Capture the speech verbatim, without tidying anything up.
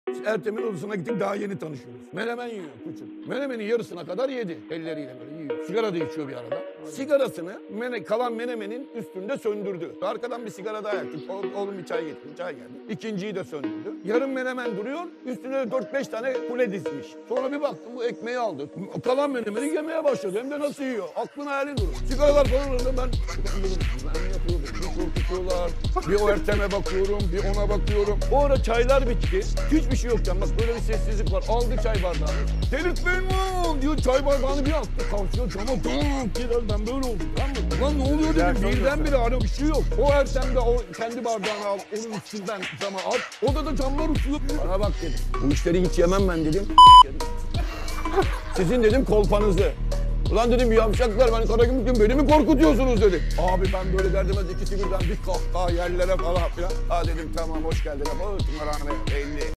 Ertem'in odasına gittik, daha yeni tanışıyoruz. Menemen yiyor küçük. Menemenin yarısına kadar yedi. Elleriyle böyle yiyor. Sigara da içiyor bir arada. Sigarasını mene, kalan menemenin üstünde söndürdü. Arkadan bir sigara daha yaktı. Oğlum bir çay getirdi. Çay geldi. İkinciyi de söndürdü. Yarım menemen duruyor. Üstüne de dört beş tane kule dizmiş. Sonra bir baktım bu ekmeği aldı. Kalan menemeni yemeye başladı. Hem de nasıl yiyor? Aklın hayali durur. Sigaralar falan orada ben... Ben ne yapıyorum? Bir korkutuyorlar. Bir o Ertem'e bakıyorum. Bir ona bakıyorum. O ara çaylar bitti. Hiçbir şey yokken bak böyle bir sessizlik var. Aldı çay bardağını. Delirtmeyin mi? Diyor çay bardağını bir attı. Kalkıyor cama. Tamam. Ben böyle oldum. Tamam mı? Lan ne oluyor dedim. Birdenbire ara bir şey yok. O Ertem de o kendi bardağını al. Onun üstünden cama at. Odada camlar uçuyor. Bana bak dedim. Bu işleri hiç yemem ben dedim. Sizin dedim kolpanızı. Ulan dedim yavşaklar ben Karagümrük'üm beni mi korkutuyorsunuz dedim. Abi ben böyle derdime ikisi birden bir kahkaha yerlere falan filan. Ha dedim tamam hoş geldin. Ama tımarhane belli.